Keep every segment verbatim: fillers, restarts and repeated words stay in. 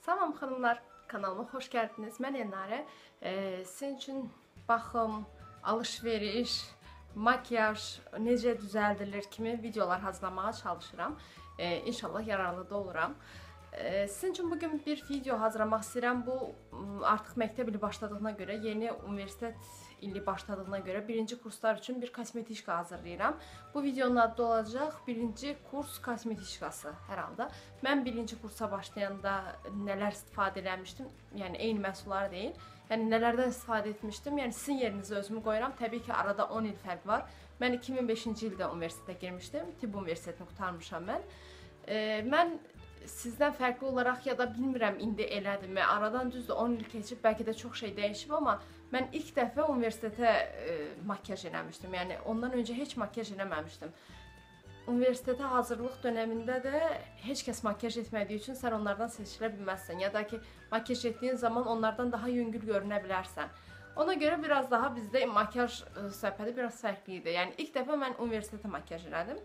Salam xanımlar, kanalıma xoş gəldiniz. Mən Elnarə. Ee, sizin üçün baxım, alış-veriş, makyaj necə düzəldilir kimi videolar hazırlamağa çalışıram. Ee, İnşallah yararlı da oluram. Ee, sizin üçün bugün bir video hazırlamaq istəyirəm. Bu artıq məktəb ili başladığına görə, yeni universitet ili başladığına görə birinci kurslar üçün bir kosmetişka hazırlayıram. Bu videonun adı olacaq birinci kurs kosmetişkası hər halda. Mən birinci kursa başlayanda nələr istifadə eləmişdim, yəni eyni məhsullar deyil. Yəni nələrdən istifadə etmişdim, yəni sizin yerinizə özümü qoyuram. Təbii ki, arada on il fərq var. Mən iki min beşinci ildə universitetə girmişdim. Tibb universitetini qurtarmışam mən. Ee, mən sizdən fərqli olaraq ya da bilmirəm indi elədimmi, aradan düzdür on il keçib, bəlkə də çox şey dəyişib, amma mən ilk dəfə universitetə e, makyaj eləmişdim. Yəni ondan öncə heç makyaj eləməmişdim. Universitetə hazırlıq dövründə də heç kəs makyaj etmədiyi üçün sən onlardan seçilə bilməzsən, ya da ki makyaj etdiyin zaman onlardan daha yüngül görünə bilərsən. Ona görə biraz daha bizdə makyaj e, söhbəti biraz fərqli idi. Yəni ilk dəfə mən universitetə makyaj elədim.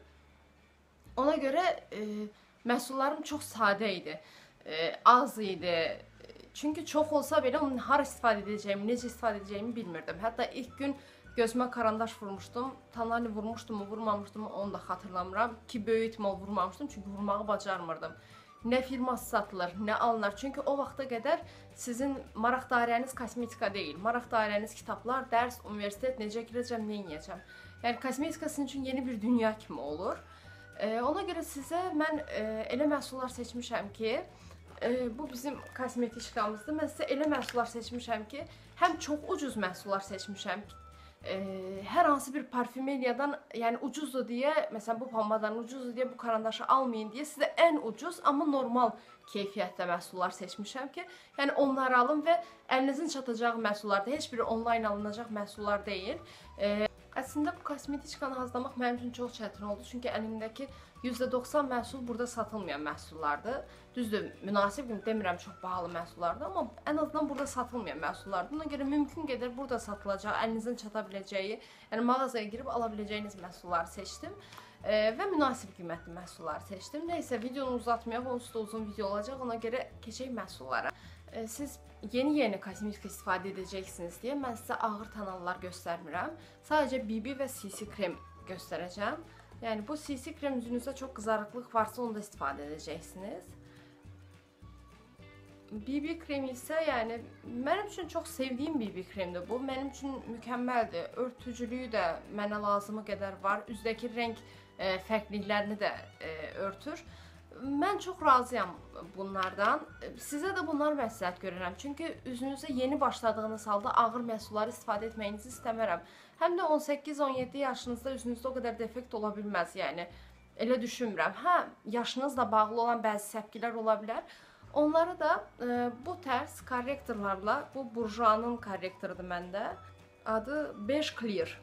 Ona görə e, məhsullarım çox sadə idi, e, az idi. Çünki çox olsa belə onun hara istifadə edəcəyimi, necə istifadə edəcəyimi bilmirdim. Hətta ilk gün gözümə karandaş vurmuşdum. Tanani vurmuşdum mu, vurmamışdım mı onu da xatırlamıram. Ki böyük ihtimal vurmamışdım, çünki vurmağı bacarmırdım. Nə firması satılır, nə alınır. Çünki o vaxta qədər sizin maraq dairəniz kosmetika deyil. Maraq dairəniz kitablar, dərs, universitet, necə girəcəm, nə edəcəm. Yəni kosmetika sizin üçün yeni bir dünya kimi olur. Ee, ona görə sizə mən e, elə məhsullar seçmişəm ki, e, bu bizim kosmetişkamızdır. Mən sizə elə məhsullar seçmişəm ki, həm çox ucuz məhsullar seçmişəm ki, e, hər hansı bir parfümeriyadan, yəni ucuzdur deyə, məsələn bu pommadan ucuzdur deyə bu karandaşı almayın deyə sizə ən ucuz, amma normal keyfiyyətdə məhsullar seçmişəm ki, yəni onları alın və əlinizin çatacağı məhsullardır. Heç biri online alınacaq məhsullar deyil. E, Əslində bu kosmetişkanı hazırlamaq mənim üçün çox çətin oldu. Çünki əlimdəki yüzdə doxsan məhsul burada satılmayan məhsullardır. Düzdür, münasib demirəm çox bahalı məhsullardır, amma ən azından burada satılmayan məhsullardır. Buna görə mümkün qədər burada satılacaq, əlinizin çata biləcəyi, yəni mağazaya girib ala biləcəyiniz məhsulları seçdim. E, və münasib qiymətli məhsulları seçdim. Nəysə, videonu uzatmayaq, onsuz da uzun video olacaq, ona görə keçək məhsullara. E, siz yeni-yeni kosmetika istifadə edəcəksiniz deyə mən sizə ağır tonallar göstərmirəm. Sadəcə B B və C C krem göstərəcəm. Yəni bu C C krem üzünüzdə çox qızarıqlıq varsa onu da istifadə edəcəksiniz. B B kremi isə yəni mənim üçün çox sevdiyim B B kremdir bu. Mənim üçün mükəmməldir. Örtücülüyü də mənə lazımı qədər var. Üzdəki rəng e, fərqliliklərini də e, örtür. Mən çox razıyam bunlardan. Sizə də bunları məsləhət görürəm. Çünki üzünüzə yeni başladığınız halda ağır məhsulları istifadə etməyinizi istəmərəm. Həm də on səkkiz on yeddi yaşınızda üzünüzdə o qədər defekt ola bilməz, yəni elə düşünmürəm. Hə, yaşınızla bağlı olan bəzi səpkilər ola bilər. Onları da e, bu tərz korrektorlarla, bu Burjuanın korrektorudur məndə. Adı Beige Clear.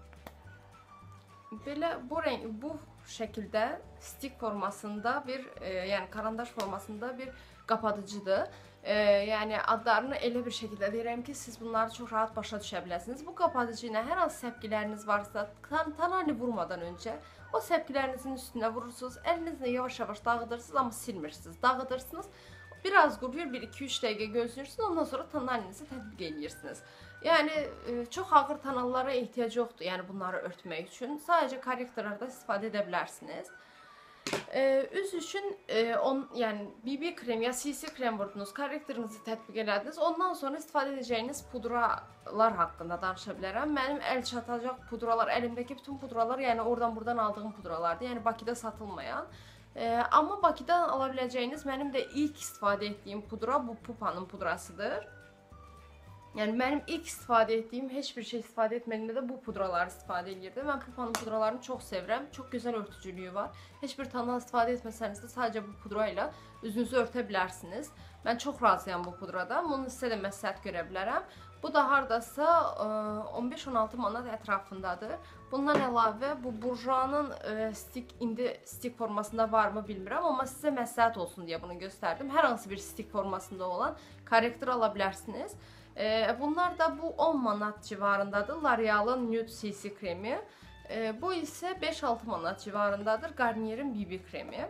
Belə bu renk, bu şəkildə stik formasında bir, e, yəni karandaş formasında bir qapadıcıdır. E, yəni adlarını elə bir şəkildə deyirəm ki, siz bunları çox rahat başa düşə biləsiniz. Bu qapadıcı ilə hər hansı səpkiləriniz varsa, tanani vurmadan öncə o səpkilərinizin üstünə vurursunuz, əlinizlə yavaş-yavaş dağıdırsınız, amma silmirsiniz, dağıdırsınız. Biraz quruyur, bir iki üç dəqiqə gözləyirsiniz, ondan sonra tonalinizi tətbiq edirsiniz. Yəni e, çox ağır tonallara ehtiyac yoxdur, yəni bunları örtmək üçün. Sadəcə korrektorlarda istifadə edə bilərsiniz. E, üz üçün e, on, yəni B B krem ya C C krem vurdunuz, korrektorunuzu tətbiq elədiniz. Ondan sonra istifadə edəcəyiniz pudralar haqqında danışa bilərəm. Mənim əl çatacaq pudralar, əlimdəki bütün pudralar, yəni oradan buradan aldığım pudralardır. Yəni Bakıda satılmayan. E, amma Bakıdan ala biləcəyiniz mənim də ilk istifadə etdiyim pudra bu Pupa'nın pudrasıdır. Yəni mənim ilk istifadə etdiyim, heç bir şey istifadə etmədiyimdə də bu pudraları istifadə edirdim. Mən Pupa'nın pudralarını çox sevirəm. Çox gözəl örtücülüyü var. Heç bir tonal istifadə etməsəniz də sadəcə bu pudra ilə üzünüzü örtə bilərsiniz. Mən çox razıyam bu pudradan. Bunu sizə də məsləhət görə bilərəm. Bu da hardasa on beş on altı manat ətrafındadır. Bundan əlavə bu Burjuanın stik, indi stik formasında varmı bilmirəm, amma sizə məsləhət olsun deyə bunu göstərdim. Hər hansı bir stik formasında olan korrektor ala bilərsiniz. Bunlar da bu on manat civarındadır. L'Oreal'ın Nude C C kremi. Bu isə beş altı manat civarındadır. Garnier'in B B kremi.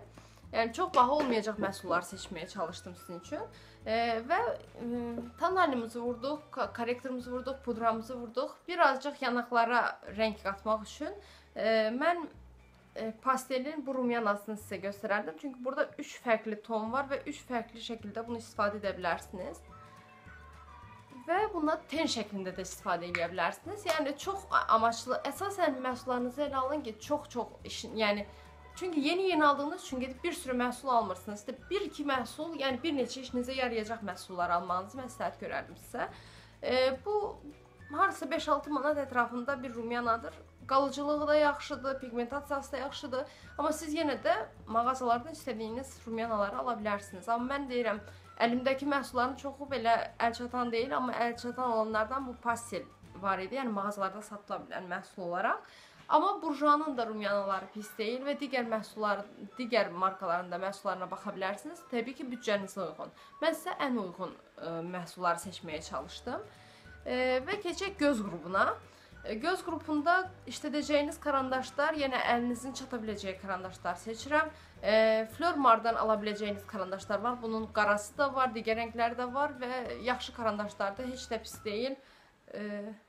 Yəni çox baha olmayacaq məhsullar seçməyə çalışdım sizin üçün. E, və e, tonalimizi vurduq, korrektorumuzu vurduq, pudramızı vurduq. Birazcıq yanaqlara rəng qatmaq üçün e, mən e, pastelin bu rumyanasını sizə göstərərdim. Çünki burada üç fərqli ton var və üç fərqli şəkildə bunu istifadə edə bilərsiniz. Və buna ten şəklində də istifadə edə bilərsiniz. Yəni çox amaçlı, əsasən məhsullarınızı elə alın ki, çox-çox işin, yəni çünki yeni-yeni aldığınız üçün gedib bir sürü məhsul almırsınız. İşte bir iki məhsul, yəni bir neçə işinizə yarayacaq məhsullar almanızı məsləhət görərdim sizə. E, bu harasa beş altı manat ətrafında bir rumyanadır. Qalıcılığı da yaxşıdır, pigmentasiyası da yaxşıdır. Amma siz yenə də mağazalardan istədiyiniz rumyanaları ala bilərsiniz. Amma mən deyirəm, əlimdəki məhsulların çoxu belə əlçatan deyil, amma əlçatan olanlardan bu pastel var idi. Yəni mağazalarda satıla bilən məhsul olaraq. Amma Burjuanın da rumyanaları pis deyil və digər məhsullar, digər markaların da məhsullarına baxa bilərsiniz. Təbii ki, büdcənizə uyğun. Mən sizə ən uyğun ə, məhsulları seçməyə çalışdım. E, və keçək göz qrupuna. E, göz qrupunda işlədəcəyiniz karandaşlar, yenə əlinizin çata biləcəyi karandaşlar seçirəm. E, Fleur Mar'dan ala biləcəyiniz karandaşlar var. Bunun qarası da var, digər rəngləri də var və yaxşı karandaşlar da heç də pis deyil. E,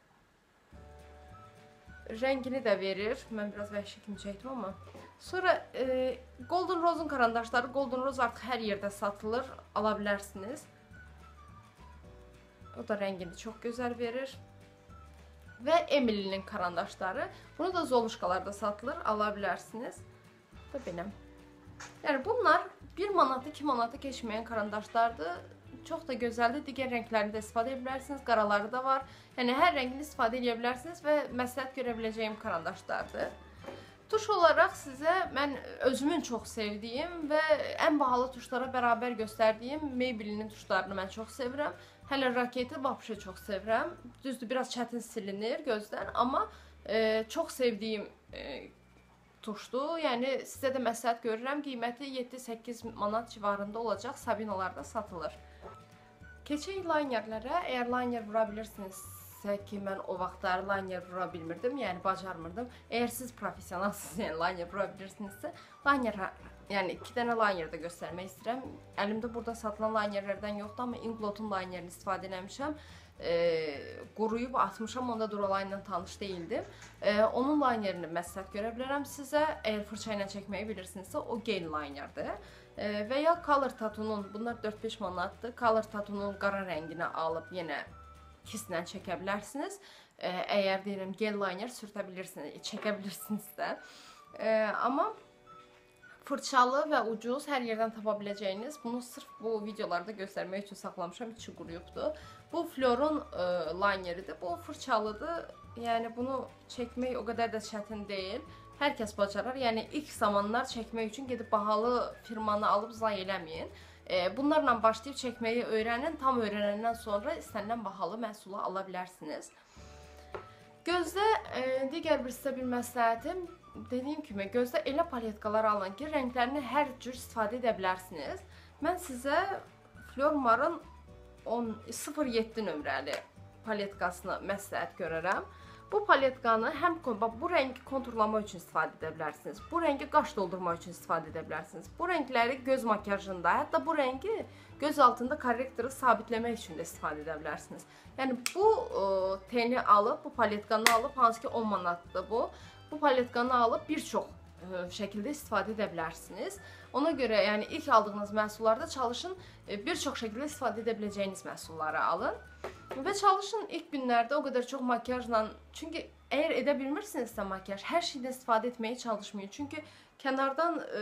Rəngini də verir. Mən biraz vəhşi kimi çəkdim amma. Sonra e, Golden Rose'un karandaşları. Golden Rose artıq hər yerdə satılır. Ala bilərsiniz. O da rəngini çox gözəl verir. Və Emily'nin karandaşları. Bunu da Zoluşkalarda satılır. Ala bilərsiniz. Da belə. Yəni bunlar bir manatı, iki manatı keçməyən karandaşlardır. Çox da gözəldir. Digər rənglərini də istifadə edə bilərsiniz. Qaraları da var. Yəni hər rəngini istifadə edə bilərsiniz və məsləhət görə biləcəyim karandaşlardır. Tuş olaraq sizə mən özümün çox sevdiyim və ən bahalı tuşlara bərabər göstərdiyim Maybelline'in tuşlarını mən çox sevirəm. Hələ raketi vapşe çox sevirəm. Düzdür, biraz çətin silinir gözdən, amma e, çox sevdiyim e, tuşdur. Yəni sizə də məsləhət görürəm. Qiyməti yeddi səkkiz manat civarında olacaq. Sabinolarda satılır. Keçək linerlərə. Əgər liner vura bilirsinizsə ki, mən o vaxtlar liner vura bilmirdim, yəni bacarmırdım. Əgər siz professionalsınız, yəni liner vura bilirsinizsə, liner, yəni iki dənə liner də göstərmək istəyirəm. Əlimdə burada satılan linerlərdən yoxdur, amma Inglot'un linerini istifadə etmişəm. E, quruyub atmışam, onda Duraline ilə tanış değildim. E, onun linerini məsləhət görə bilərəm sizə. Əgər fırça ilə çəkməyi bilirsinizsə, o Gain linerdir. E, və ya Color Tattoo'nun, bunlar dörd beş manatdır. Color Tattoo'nun qara rəngini alıb yenə kislə çəkə bilərsiniz. E, əgər deyirəm gel liner sürtə bilirsiniz, çəkə bilirsiniz də. E, amma fırçalı və ucuz hər yerdən tapa biləcəyiniz, bunu sırf bu videolarda göstərmək üçün saxlamışam, içi quruyubdur. Bu Fleur'un e, lineridir, bu fırçalıdır. Yəni bunu çəkmək o qədər də çətin deyil. Hər kəs bacarar. Yəni ilk zamanlar çəkmək üçün gedib bahalı firmanı alıb zay eləməyin. E, bunlarla başlayıb çəkməyi öyrənin. Tam öyrənəndən sonra istənilən bahalı məhsulu ala bilərsiniz. Gözdə e, digər bir sizə bir məsləhətim, dediyim kimi gözdə elə paletkalar alın ki, rənglərini hər cür istifadə edə bilərsiniz. Mən sizə Fleur Mar'ın sıfır yeddi nömrəli paletkasını məsləhət görərəm. Bu paletkanı həm bu rəngi konturlama üçün istifadə edə bilərsiniz. Bu rəngi qaş doldurma üçün istifadə edə bilərsiniz. Bu rəngləri göz makyajında, hətta bu rəngi göz altında korrektoru sabitləmək üçün də istifadə edə bilərsiniz. Yəni bu ə, teni alıb, bu paletkanı alıb, hansı ki on manatdır bu. Bu paletkanı alıb bir çox ə, şəkildə istifadə edə bilərsiniz. Ona görə yəni ilk aldığınız məhsullarda çalışın ə, bir çox şəkildə istifadə edə biləcəyiniz məhsulları alın. Və çalışın ilk günlərdə o qədər çox makyajla, çünki əgər edə bilmirsinizsə makyaj, hər şeydən istifadə etməyə çalışmayın. Çünki kənardan e,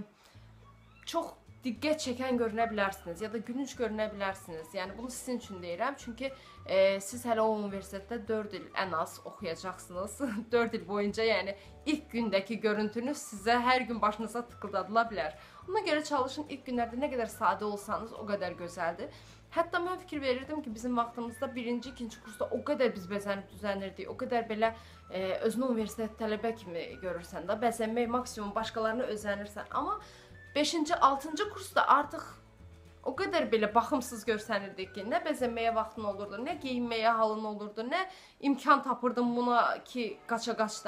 çox diqqət çəkən görünə bilərsiniz ya da gülünc görünə bilərsiniz. Yəni bunu sizin üçün deyirəm. Çünki e, siz hələ o universitetdə dörd il ən az oxuyacaqsınız. dörd il boyunca yəni ilk gündəki görüntünüz sizə hər gün başınıza tıkıldadıla bilər. Ona görə çalışın ilk günlərdə nə qədər sadə olsanız o qədər gözəldir. Hətta mən fikir verirdim ki, bizim vaxtımızda birinci, ikinci kursda o qədər biz bəzənib düzənirdik, o qədər belə e, özünü universitet tələbə kimi görürsən də, bəzənmək maksimum başqalarına özənirsən. Amma beşinci, altıncı kursda artıq o qədər belə baxımsız görsənirdik ki, nə bəzənməyə vaxtın olurdu, nə geyinməyə halın olurdu, nə imkan tapırdım buna ki, qaça-qaçdan.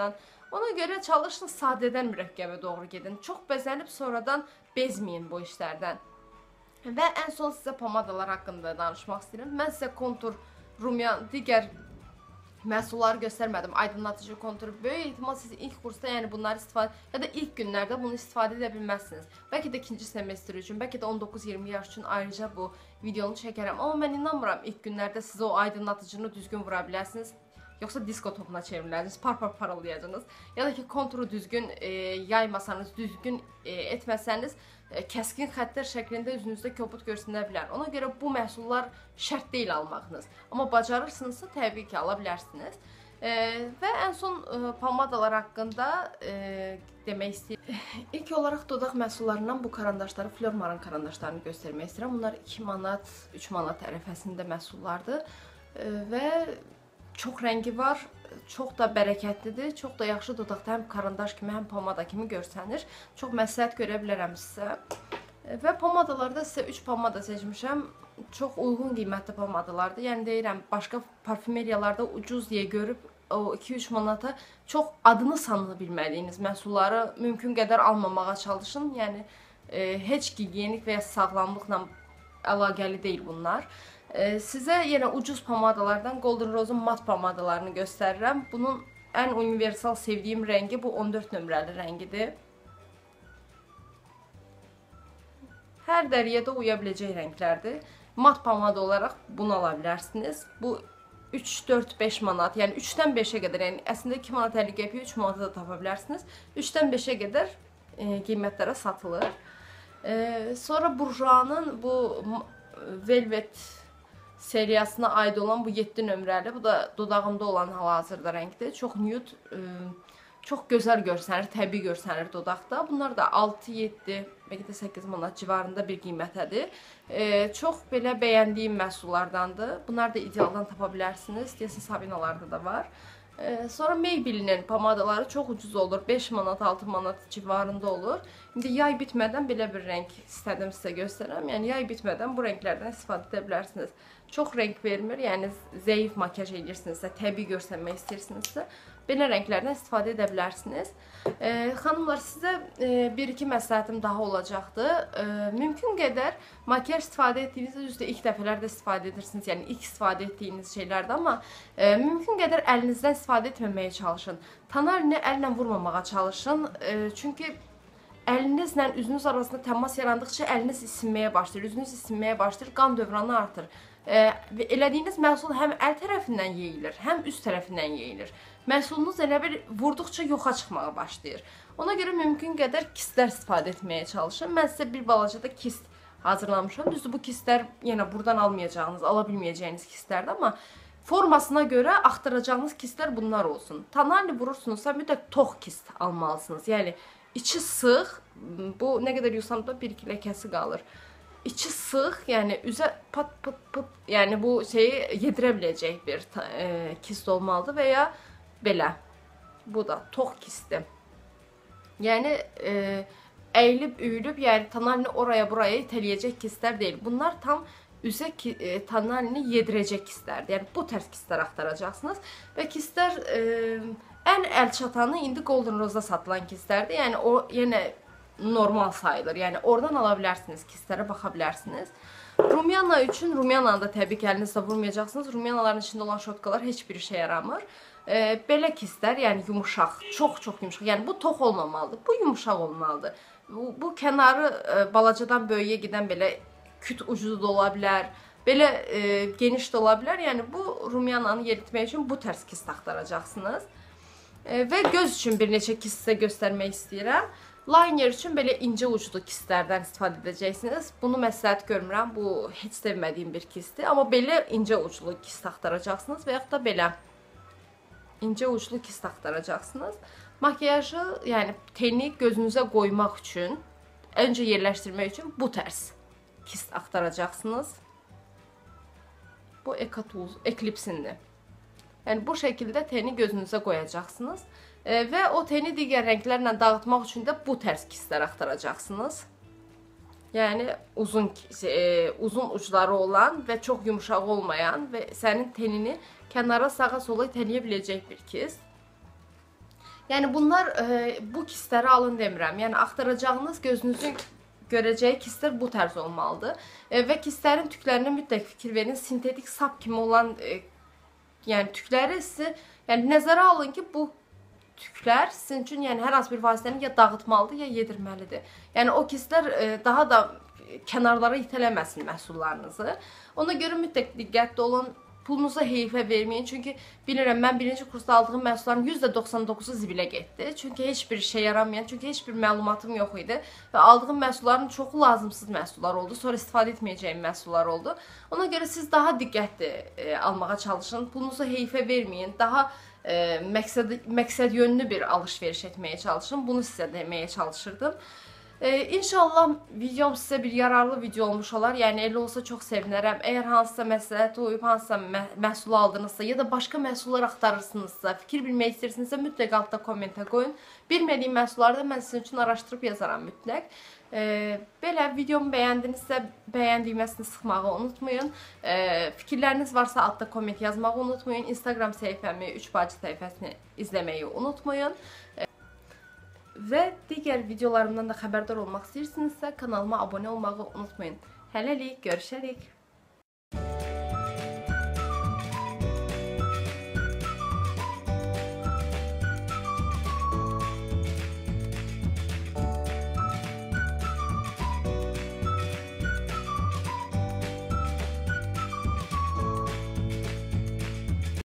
Ona görə çalışın sadədən mürəkkəbə doğru gedin. Çox bəzənib sonradan bezməyin bu işlərdən. Və ən son sizə pomadalar haqqında danışmaq istəyirəm. Mən sizə kontur, rumyan, digər məhsulları göstərmədim. Aydınlatıcı kontur. Böyük ehtimal siz ilk kursda yəni bunları istifadə ya da ilk günlərdə bunu istifadə edə bilməzsiniz. Bəlkə də ikinci semestr üçün, bəlkə də on doqquz iyirmi yaş üçün ayrıca bu videonu çəkərəm. Amma mən inanmıram ilk günlərdə siz o aydınlatıcını düzgün vura biləsiniz. Yoxsa disko topuna çevrilərsiniz, par par parıldayacaqsınız. Ya da ki konturu düzgün e, yaymasanız, düzgün e, etməsəniz, e, kəskin xəttlər şəklində üzünüzdə kobud görsünə bilər. Ona görə bu məhsullar şərt deyil almağınız. Amma bacarırsınızsa təbii ki ala bilərsiniz. E, və ən son e, pomadalar haqqında e, demək istəyirəm. İlk olaraq dodaq məhsullarından bu karandaşları, Flormarın karandaşlarını göstərmək istəyirəm. Bunlar iki manat, üç manat ərəfəsində məhsullardır e, və çox rəngi var, çox da bərəkətlidir, çox da yaxşı dodaqda həm karandaş kimi, həm pomada kimi görsənir. Çox məsləhət görə bilərəm sizə. Və pomadalarda sizə üç pomada seçmişəm. Çox uyğun qiymətli pomadalardır. Yəni deyirəm, başqa parfümeriyalarda ucuz deyə görüb o iki üç manata çox adını sanını bilmədiyiniz məhsulları mümkün qədər almamağa çalışın. Yəni e, heç gigiyenik və ya sağlamlıqla əlaqəli deyil bunlar. Sizə yenə ucuz pomadalardan Golden Rose'un mat pomadalarını göstərirəm. Bunun ən universal sevdiyim rəngi bu on dörd nömrəli rəngidir. Hər dəriyə də uya biləcək rənglərdir. Mat pomada olaraq bunu ala bilərsiniz. Bu üç dörd beş manat, yəni üçdən beşə qədər, yəni əslində iki manat əlli qəpiyə üç manata da tapa bilərsiniz. üçdən beşə qədər e, qiymətlərə satılır. E, sonra Bourjois'nın bu Velvet seriyasına aid olan bu yeddi nömrəli, bu da dodağımda olan hal-hazırda rəngdir. Çox nude, çox gözəl görsənir, təbii görsənir dodaqda. Bunlar da altı yeddi, bəlkə də səkkiz manat civarında bir qiymətədir. Çox belə bəyəndiyim məhsullardandır. Bunlar da idealdan tapa bilərsiniz. Deyəsin Sabinalarda da var. Sonra Maybelline'in pomadaları çox ucuz olur. beş manat, altı manat civarında olur. İndi yay bitmədən belə bir rəng istədim sizə göstərəm. Yəni yay bitmədən bu rənglərdən istifadə edə bilərsiniz. Çox rəng vermir. Yəni zəif makyaj edirsinizsə, təbii görsənmək istəyirsinizsə, belə rənglərdən istifadə edə bilərsiniz. E, xanımlar, sizə e, bir iki məsləhətim daha olacaqdı. E, mümkün qədər makyaj istifadə etdiyinizdə düzdür, ilk dəfələrdə istifadə edirsiniz. Yəni ilk istifadə etdiyiniz şeylərdə, amma e, mümkün qədər əlinizdən istifadə etməməyə çalışın. Tanarini əllə vurmamağa çalışın. E, çünki əlinizlə üzünüz arasında təmas yarandıqca əliniz isinməyə başlayır, üzünüz isinməyə başlayır, qan dövranı artır. E, elədiyiniz məhsul həm əl tərəfindən yeyilir, həm üst tərəfindən yeyilir. Məhsulunuz elə bir vurduqca yoxa çıxmağa başlayır. Ona görə mümkün qədər kistlər istifadə etməyə çalışın. Mən sizə bir balaca da kist hazırlamışam. Düzdür, bu kistlər yenə buradan almayacağınız, ala bilməyəcəyiniz kistlərdir, amma formasına görə axtaracağınız kistlər bunlar olsun. Tanarni vurursunuzsa mütləq tox kist almalısınız. Yəni içi sıx, bu nə qədər yusam da bir iki ləkəsi qalır. İçi sıx, yəni üzə pat pat pat, yəni bu şeyi yedirə biləcək bir e, kist olmalıdır və ya belə. Bu da tox kisti. Yəni e, əyilib, üyülüb, yəni tanalini oraya buraya itələyəcək kistlər deyil. Bunlar tam üzə ki, e, tanalini yedirəcək kistlərdir. Yəni bu tərs kistlər axtaracaqsınız və kistlər e, ən əl çatanı indi Golden Rose'da satılan kistlərdir. Yəni o yenə normal sayılır. Yəni oradan ala bilərsiniz, kistlərə baxa bilərsiniz. Rumyana üçün, rumyananı da təbii ki əlinizlə vurmayacaqsınız. Rumyanaların içində olan şotkalar heç bir işə yaramır. E, belə kistlər, yəni yumuşaq, çox-çox yumuşaq. Yəni bu tox olmamalıdır, bu yumuşaq olmalıdır. Bu, bu kənarı e, balacadan böyüyə gedən belə küt ucu da ola bilər, belə e, geniş də ola bilər. Yəni bu rumyananı yeritmək üçün bu tərs kist axtaracaqsınız. E, və göz üçün bir neçə kist sizə göstərmək istəyirəm. Liner üçün belə incə uclu kistlərdən istifadə edəcəksiniz. Bunu məsləhət görmürəm, bu heç sevmədiyim bir kistdir. Amma belə incə uclu kist axtaracaqsınız və yaxud da belə incə uclu kist axtaracaqsınız. Makyajı, yəni teni gözünüzə qoymaq üçün, öncə yerləşdirmək üçün bu tərs kist axtaracaqsınız. Bu Ecotools, Eclipse'indir. Yəni bu şəkildə teni gözünüzə qoyacaqsınız. E, və o teni digər rənglərlə dağıtmaq üçün də bu tərs kistlər axtaracaqsınız. Yəni uzun, e, uzun ucları olan və çox yumuşaq olmayan və sənin tenini kənara sağa sola itələyə biləcək bir kist. Yəni bunlar e, bu kistləri alın demirəm. Yəni axtaracağınız, gözünüzün görəcəyi kistlər bu tərz olmalıdır. E, və kistlərin tüklərinə mütləq fikir verin. Sintetik sap kimi olan e, yəni tükləri sizi yəni nəzərə alın ki, bu tüklər sizin üçün yəni hər hansı bir vasitəni ya dağıtmalıdır, ya yedirməlidir. Yəni o kistlər e, daha da kənarlara itələməsin məhsullarınızı. Ona görə mütləq diqqətli olun. Pulunuza heyfə verməyin. Çünki bilirəm, mən birinci kursda aldığım məhsulların yüzdə doxsan doxuzu zibilə getdi. Çünki heç bir işə yaramayan, çünki heç bir məlumatım yox idi. Və aldığım məhsulların çoxu lazımsız məhsullar oldu. Sonra istifadə etməyəcəyim məhsullar oldu. Ona görə siz daha diqqətli e, almağa çalışın. Pulunuza heyfə verməyin. Daha e, məqsəd, məqsəd yönlü bir alış-veriş etməyə çalışın. Bunu sizə deməyə çalışırdım. Ee, İnşallah videom sizə bir yararlı video olmuş olar. Yəni elə olsa çox sevinərəm. Əgər hansısa məsləhət uyub, hansısa mə məhsul aldınızsa ya da başqa məhsullar axtarırsınızsa, fikir bilmək istəyirsinizsə mütləq altda kommentə qoyun. Bilmədiyim məhsulları da mən sizin üçün araşdırıb yazaram mütləq. Ee, belə videomu bəyəndinizsə bəyən düyməsini sıxmağı unutmayın. Ee, fikirləriniz varsa altda komment yazmağı unutmayın. Instagram səhifəmi, üç bacı səhifəsini izləməyi unutmayın. Və digər videolarımdan da xəbərdar olmaq istəyirsinizsə kanalıma abunə olmağı unutmayın. Hələlik, görüşərik.